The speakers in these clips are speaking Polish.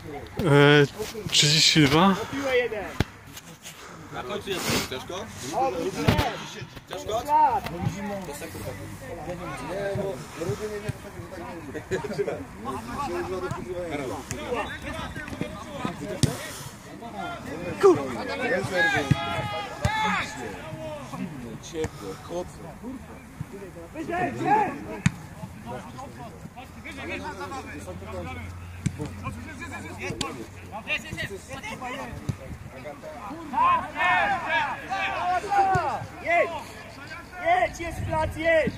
32. Na końcu jest ciężko? Ciężko? To sekund. Nie, bo ludzie nie wiedzą, że tak nie kurwa! Ciepło, chłopco. Wyżej! Jedź! Jedź, jest plac, jedź!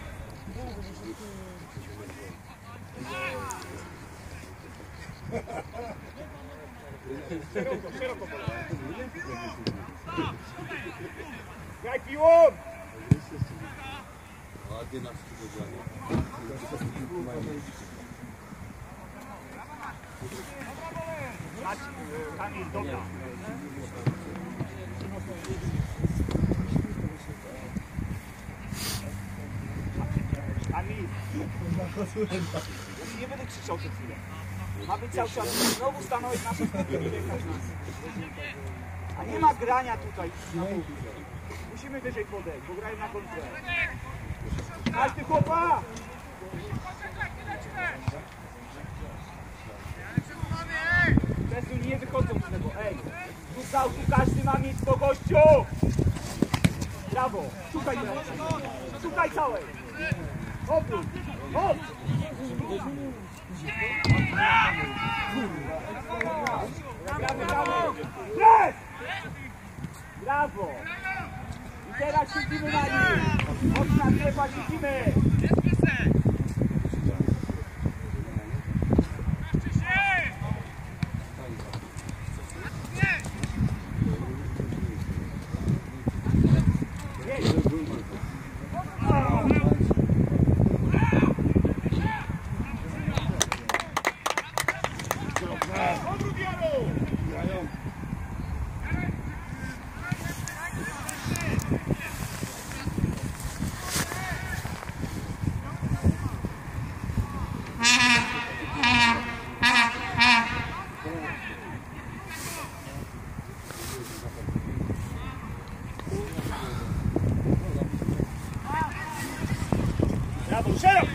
Szeroko. Graj piłą! Ładnie nas przygotowanie. Kamil, dobra. Kamil. Ja nie będę krzyczał przed chwilę. Ma być cały czas. Znowu stanąłeś na nas. A nie ma grania tutaj. Musimy wyżej podejść, bo grają na kontrę. Każdy chłopa! Testu nie wychodzą z tego, ej! Tu każdy ma miejsce, gościu! Brawo! Szukaj całej! Obrót! Chodź! Brawo! Pres! Brawo! I teraz siedzimy na nim! Mocna strefa, siedzimy! Brawo, szeroko!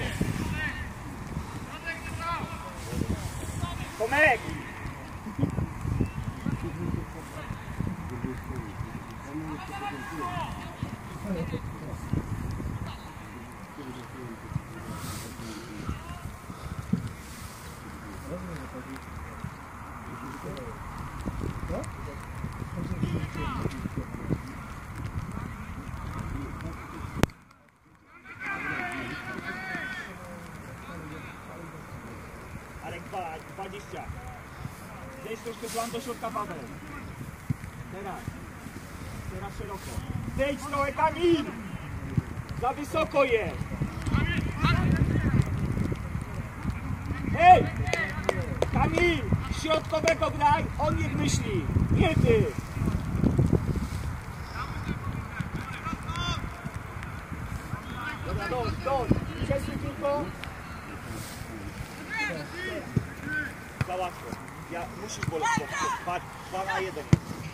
Tomek! Arek 20. Zejdź troszkę plan do środka, Paweł. Teraz szeroko. Zejdź trochę, Kamil! Za wysoko jest! Ej! Kamil! Środkowego graj, on niech myśli! Nie ty! Dobra, dość! Przesuń tylko! Za łatwo. Musisz boleć. 2 na 1.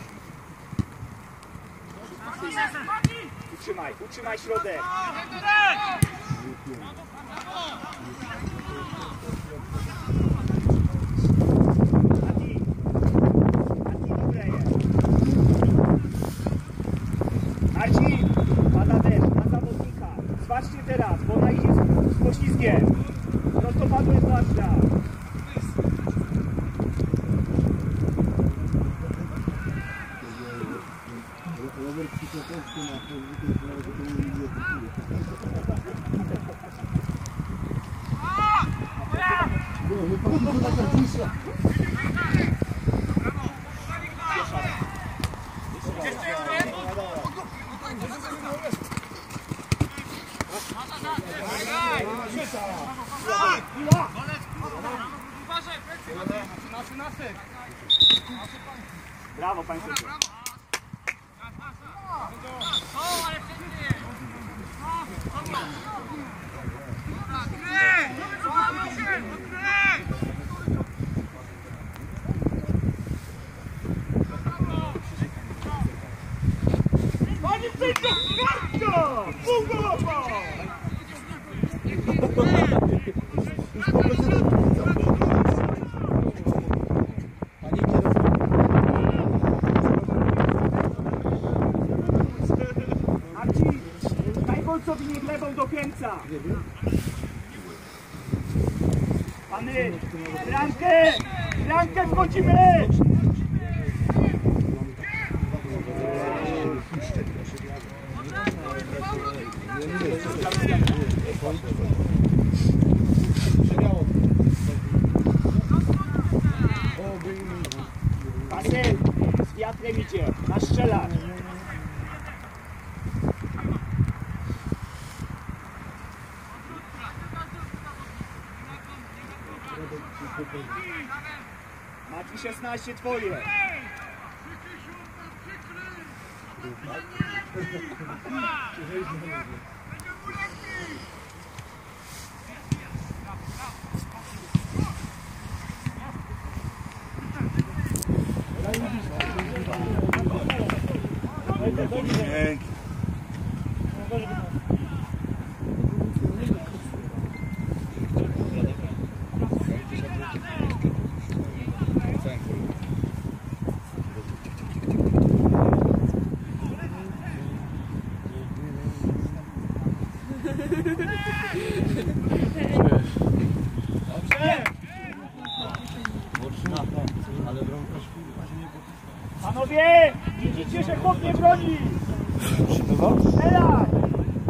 Utrzymaj środek. Mati, dobre jest. Marcin, pada deszcz na zawodnika. Zważcie teraz, bo ona idzie z poślizgiem. Prostopadłe zwłaszcza. Brawo, panie sędzio. obrońca. Pany, bramkę wchodzimy! Pasy, z wiatrem idzie, na strzelać. Maci 16 twoje. Panowie, widzicie, że chłop nie broni! Strzelaj!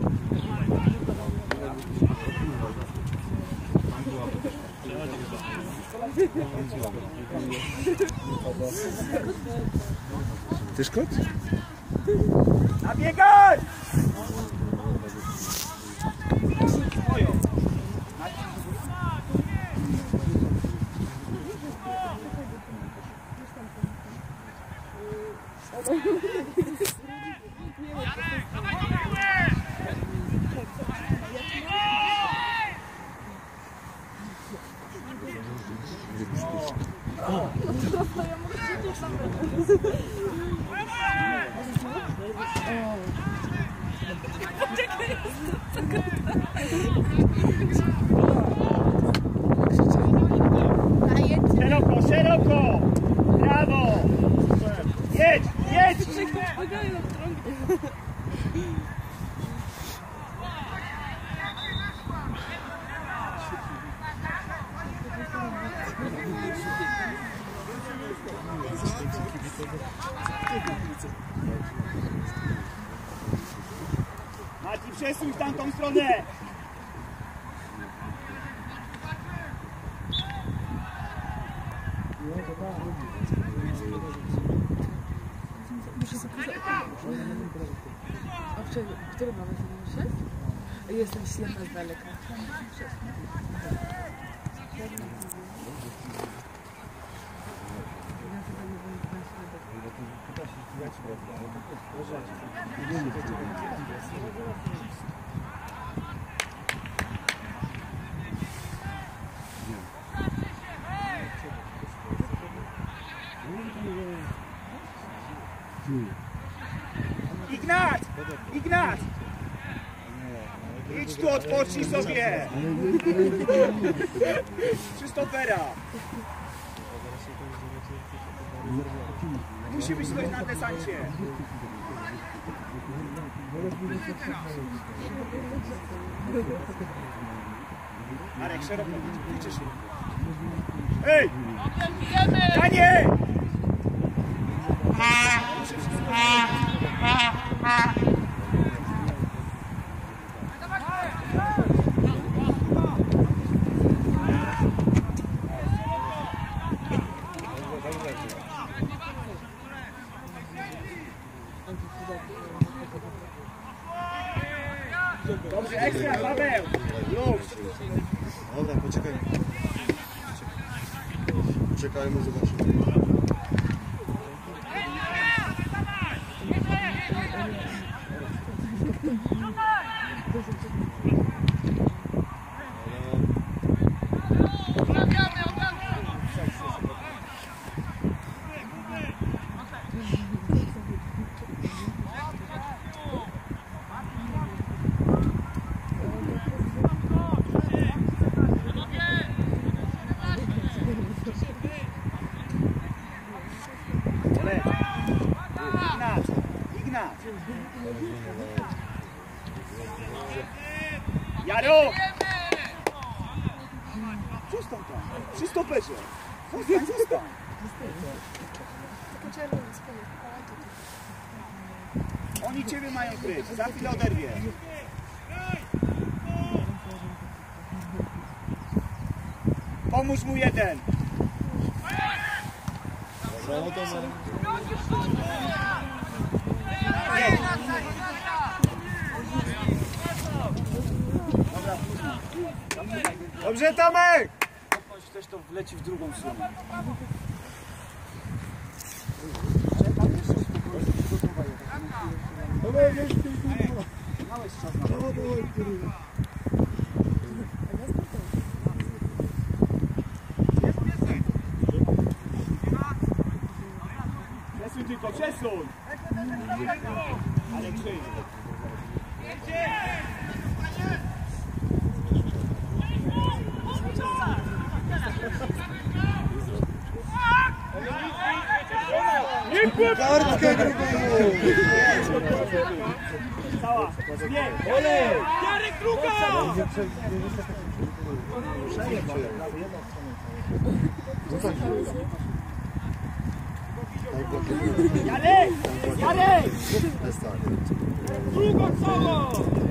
Chcesz kot? Nabiegać! Szeroko, szeroko! Brawo! Jedź, jedź! Maci, przesuń w tamtą stronę! Który mamy 76? Jestem ślepa z daleka. Ignat! Ignat! Idź tu, odpocznij sobie! Przy stopera! Musi być coś na desancie! Marek, szeroko, liczysz się. Ej! Danie! Dobrze, ekstra, Paweł! Luz! Dobra, poczekajmy. Poczekajmy, zobaczymy. Jaro! Zostań tam, przy stoperze. Zostań. Oni ciebie mają kryć, za chwilę oderwie. Pomóż mu jeden. Nie. Dobrze, Tomek! Też to wleci w drugą stronę. Przesuń tylko, przesuń! Ale krzyj. Kartkę grubą! Cała! Nie! Jarek, druga! Jarek! Jarek! Drugą całą!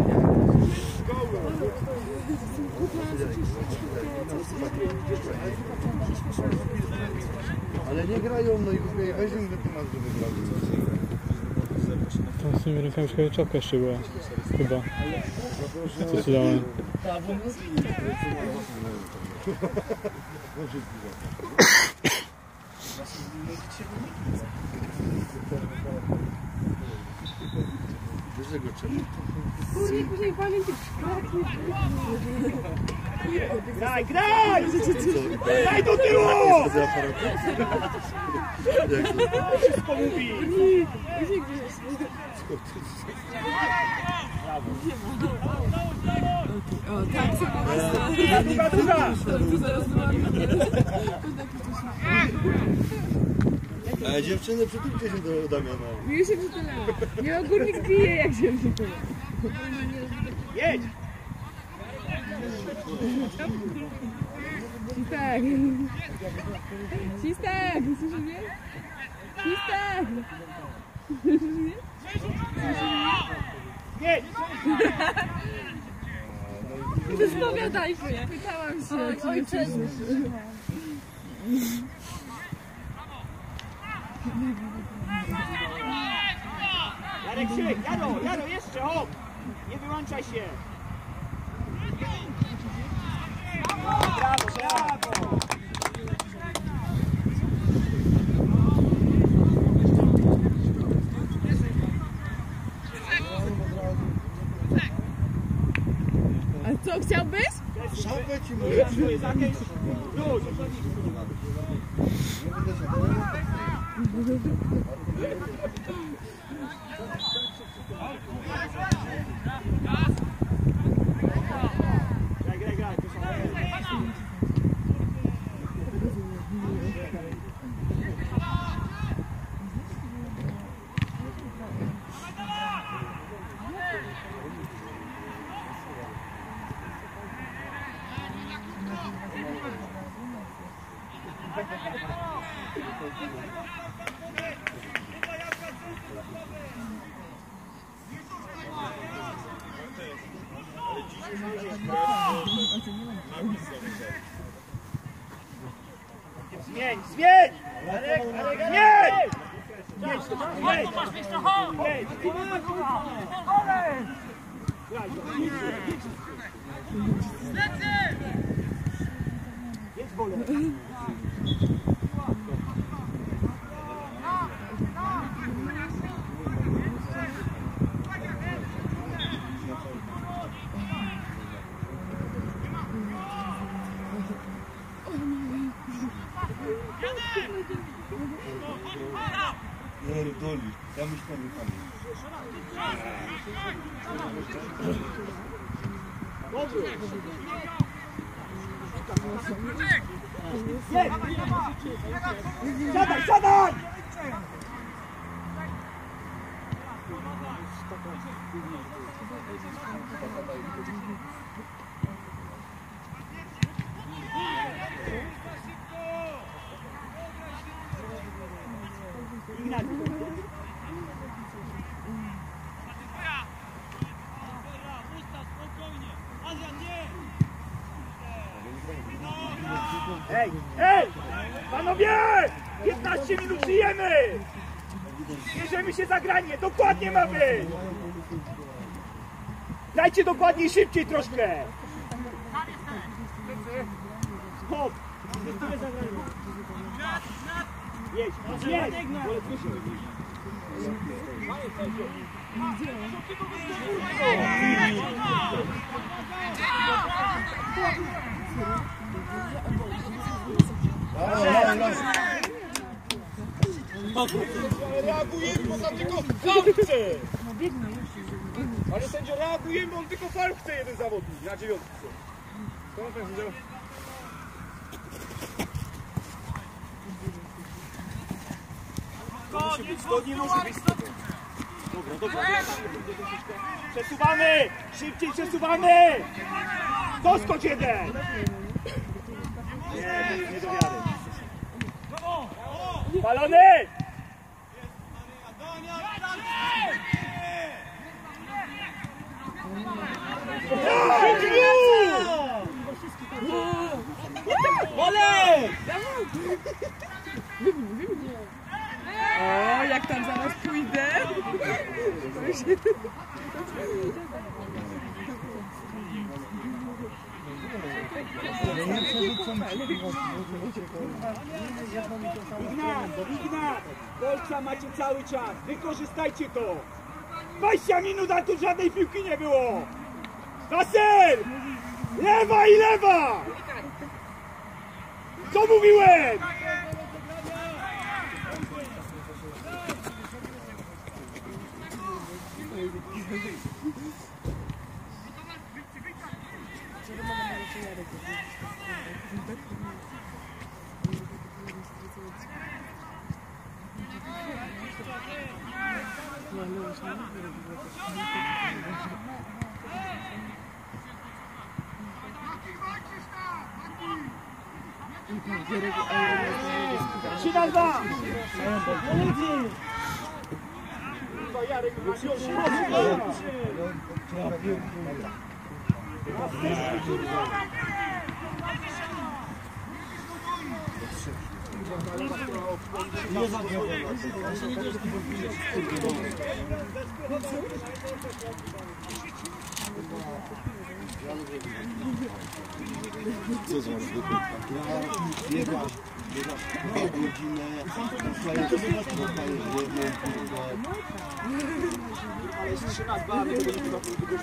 Ale nie grają, no i weź im wytłumacz, żeby grali. Tam z tymi rękami czapka jeszcze była. Chyba. Co ci dałem? Wiesz, że go trzeba? Graj, graj! Graj do tyłu! Wszystko mówi! O, tak sobie Druga! A dziewczyny, przytulcie się do Damiana. mi się przytulała. Nie, ogórnik bije, jak się przytula. Jedź! Sistek! Sistek! Słyszysz mnie? Sistek! Słyszysz mnie? Jedź! Spowiadaj się! Pytałam się, czy nie słyszysz. Jarek, siek! Jaro, jeszcze, hop! Nie wyłączaj się! Brawo, brawo! A co, chciałbyś? Szapę ci mówię. Zakęś! Wróć! Graj, to są... Zmień! Zmień! Zmień! Jedź wolę! Doli, ja myślę, że Siadaj, siadaj! Ej, ej! Panowie! 15 minut żyjemy! Bierzemy się za granie, dokładnie ma być! Dajcie dokładniej, szybciej troszkę! Hop! Jedź, jedź! Reagujemy, bo tam tylko faul chce! Ale sędzio, reagujemy, bo on tylko faul chce jeden zawodnik na 9. Skąd tak sędzio? To nie może być. Dobra, dobra. Przesuwamy! Szybciej przesuwamy! Doskocz jeden! Nie do wiary. Palony! Olej! O, jak tam zaraz pójdę. Ignat! Polska macie cały czas, wykorzystajcie to! 20 minut, a tu żadnej piłki nie było! Nasser! Lewa i lewa! Co mówiłem? Trzy na dwa! Co za zwykle? Biegasz godzinę, dostajesz jedną piłkę. Ale jest 3 na 2, ale to nie chyba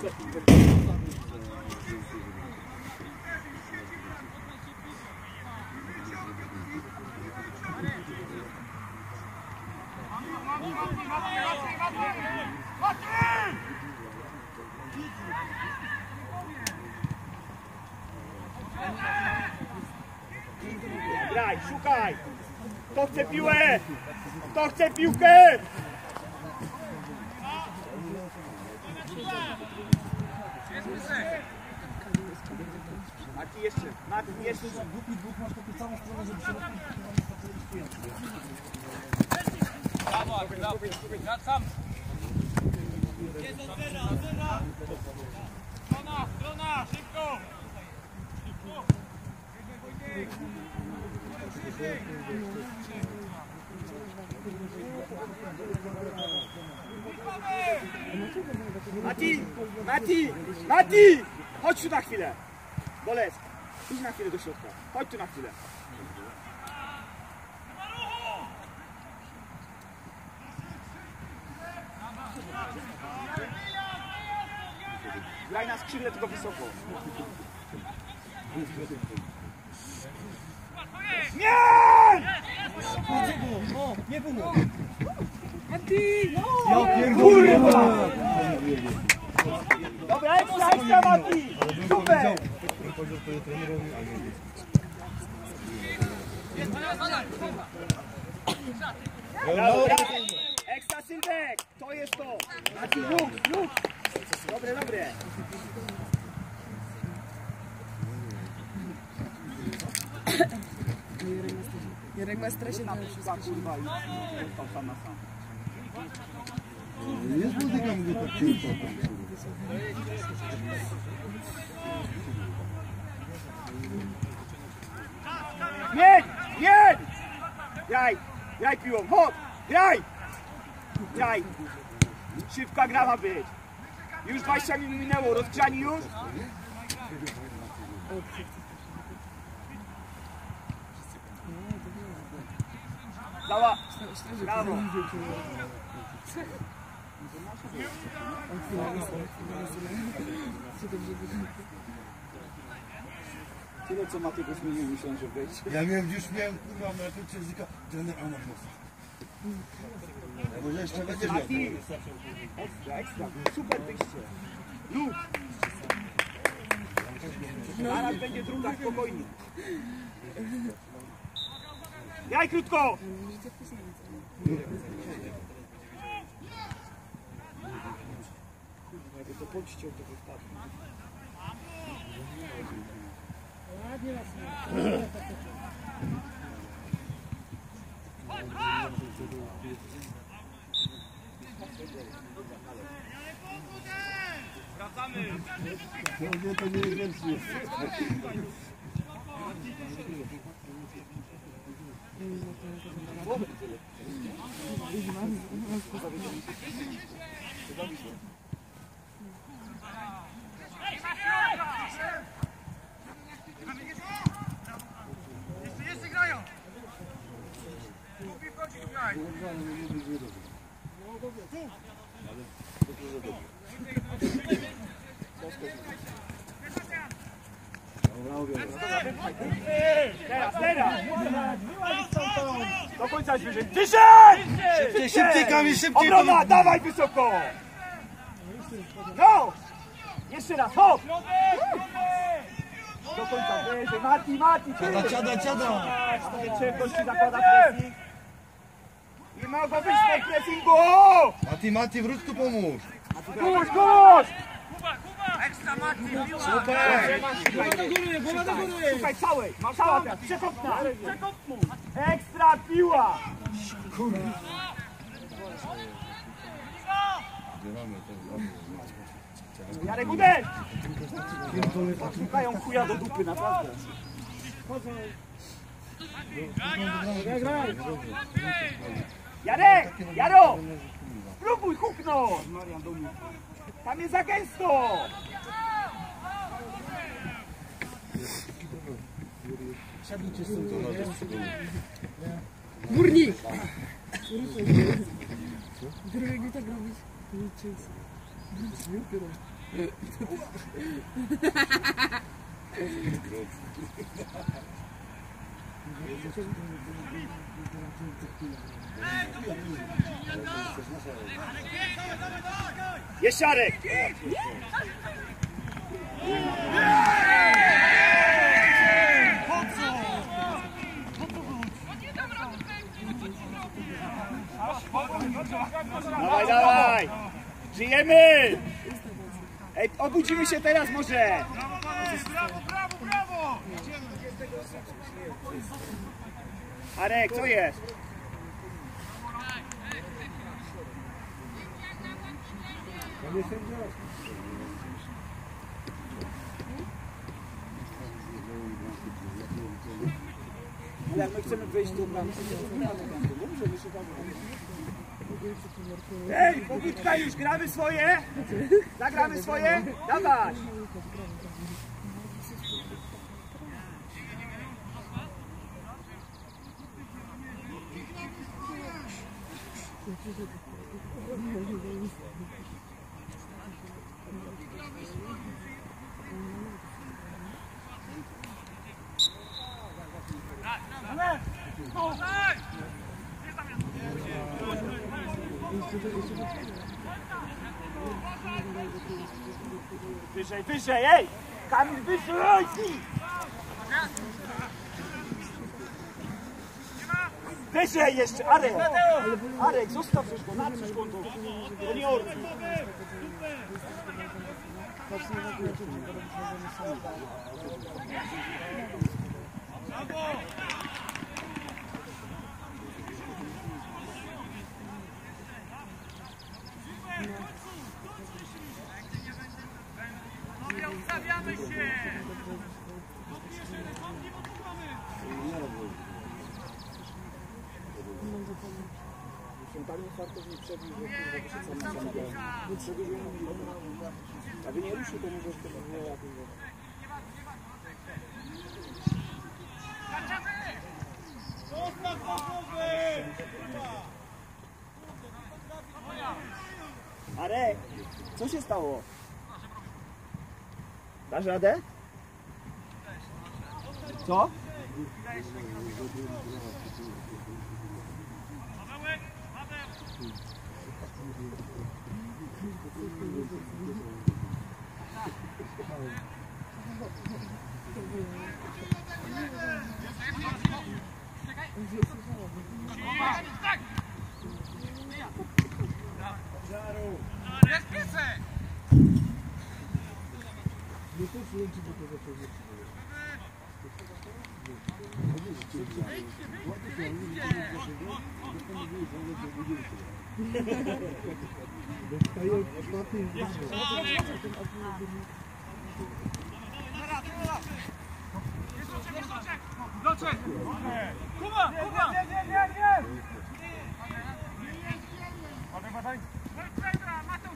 graj, szukaj! Kto chce piłę? Kto chce piłkę? Mati jeszcze, Mati jeszcze. Dwóch masz taką samą stronę, żeby się Brawo, ja sam. Strona, szybko! Mati! Chodź tu na chwilę! Bolec, idź na chwilę do środka. Chodź tu na chwilę. Graj na skrzydle, tylko wysoko. Nie! nie było! Mati! Kurwa! Dobra, ekstra, Mati! Super! Ekstra, Sylwek! To jest to! Mati, luk! Dobre, dobre! Jarek ma stresie na wszystko. Kurwa, już został sam na sam. Jest muzyka, mówię tak ciężko. Nie! Graj piłą, chodź! Graj! Szybka gra ma być. Już 20 minut minęło, rozgrzani już? Dała! Brawo! Tyle co Matego zmienił, myślałem, że wejdzie. Ja już miałem, kurwa, na języka, trener Anna Mosa. Może jeszcze będziesz miał. Mati! Ekstra, super wyjście. Lub! Zaraz będzie druga, spokojnie. Jaj krótko! Jakby to podściął, to wypadnie. Nie, to nie jest więcej. Jeszcze grają! Kupi wchodzi w graj! Teraz! Do końca jest wyżej. Wyżej! Szybciej, Kamil, szybciej! Obrona, dawaj wysoko! No! Jeszcze raz, hop! Do końca wyżej, Mati! Ciada! Ciężkości zakłada pressing. Nie mogło być w pressingu! Mati, wróć tu pomóż! Kurz! Ekstra Mati! Super! Głowa do góry! Szukaj całej! Cała teraz! Przekopna! Ekstra piła! Jarek, uderz! Szukają chuja do dupy, naprawdę. Jarek! Jaro! Spróbuj huknąć! Marian do mnie. Tam jest za gęsto! Górnik! Drugi nie tak robić. Jest Jarek! Dawaj! Żyjemy! Ej, obudzimy się teraz może! Brawo! Arek, co jest? Ale jak my chcemy wejść do bramki, to dobrze, my szukamy. Ej, Bogutka, już gramy swoje? Zagramy swoje? Dawaj! Wyżej, ej! Kamil, wyżej! Wyżej jeszcze, Arek! Arek, zostaw już go, natrzysz go, to nie ordy. Ustawiamy się! A wy nie ruszy, to może to było jakieś... Arek, co się stało? Dasz radę? Co? Jest piesek! Kuba! Kuba! Nie! Badaj! Mateusz!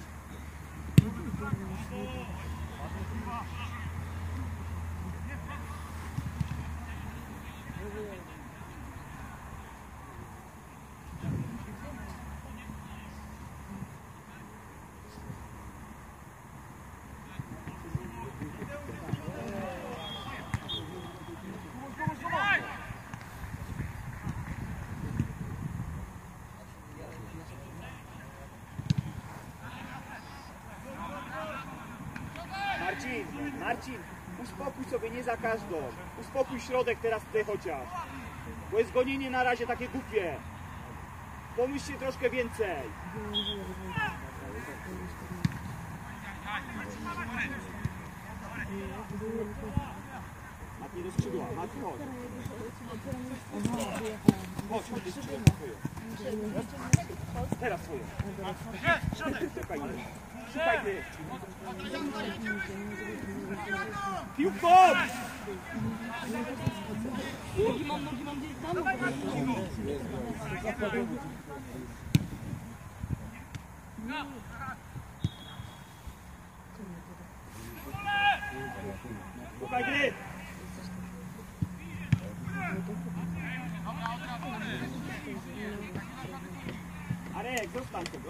Marcin, uspokój sobie, nie za każdą. Uspokój środek teraz ty chociaż. Bo jest gonienie na razie takie głupie. Pomyślcie troszkę więcej. Matni do skrzydła, Matni chodź. Chodź, do skrzydła. Teraz twoje. Szukaj mnie. Szukaj mnie. Piłką! Nogi mam gdzieś tam. Szukaj gry! Arek, zostań tego.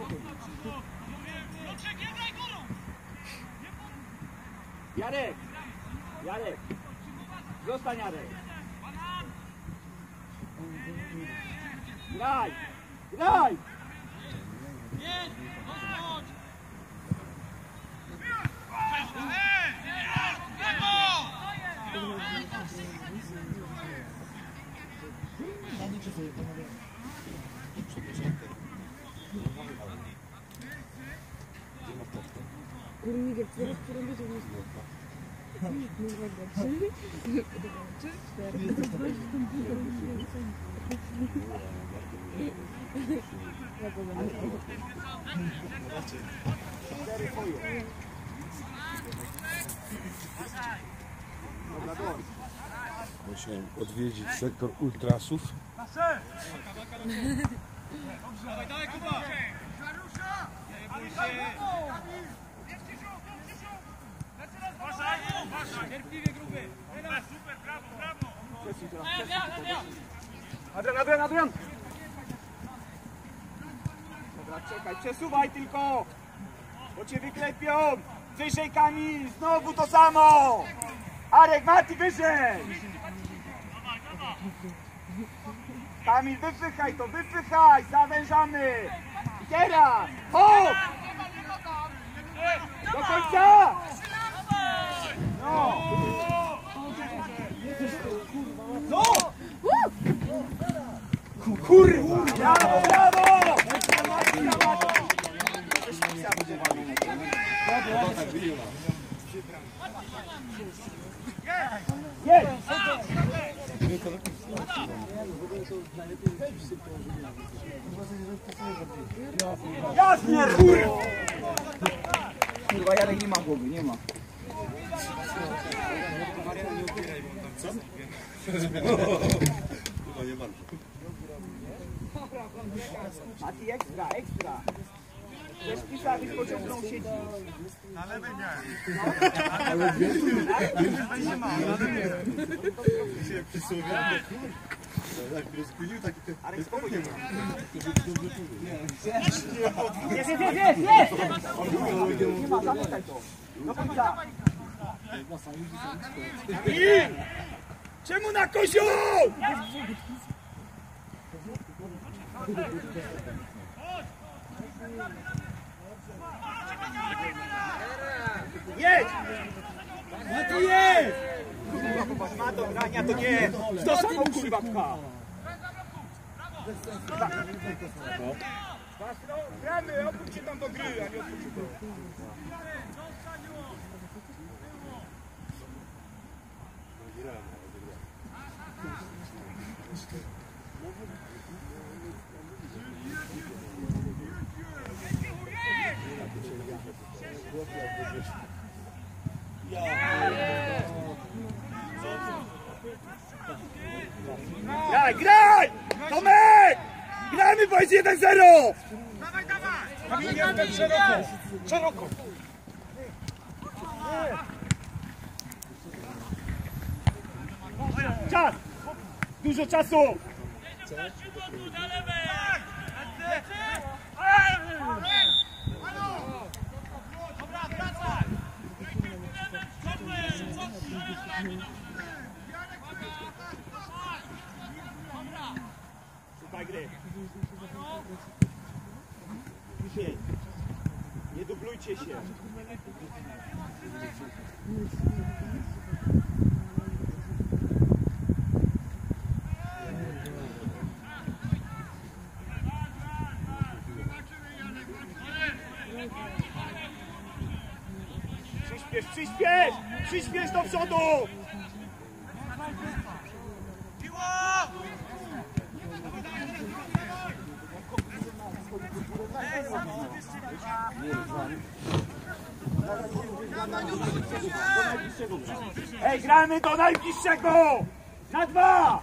Jarek! Jarek! Zostań, Jarek! Graj! Graj! Górnik, jak który będzie w miejscu. Musiałem odwiedzić sektor ultrasów. Dawaj, Kuba! Cierpliwie, gruby! Super, brawo! Adrian! Dobra, czekaj, przesuwaj tylko! Bo cię wyklepią! Wyżej, Kamil! Znowu to samo! Arek, Mati, wyżej! Kamil, wypychaj to, wypychaj! Zawężamy! I teraz! Hop! Do końca! No! No! Kurwa! Brawo, brawo! Jest! Jasnie, kurwa! Kurwa, Jarek nie ma głowy, nie ma. Chyba nie bardzo. Mati, ekstra, ekstra. Chcesz pisać, pociągnął siedzi. Na lewej nie. Się przysłowia. Tak rozkminił, taki... Arek, spokojnie. Nie, Jest! Nie ma, zamykaj to. Do końca. Czemu na kozioł? Jedź! Mati, jedź! Kurwa, popatrz, ma do grania, to nie. To samo kurwa pcha. Gramy, oprócz się tam do gry, a nie oprócz się do... Graj, graj! Tomek! Gramy, bo jest 1-0! Dawaj, dawaj! Kamieniówkę szeroko! Szeroko! Czas! Dużo czasu! Na lewej! Dobra, wracaj! Szukaj gry. Dzisiaj. Nie dublujcie się. Przyspiesz, przyspiesz! Przyspiesz do przodu! Ej, gramy do najbliższego! Na 2!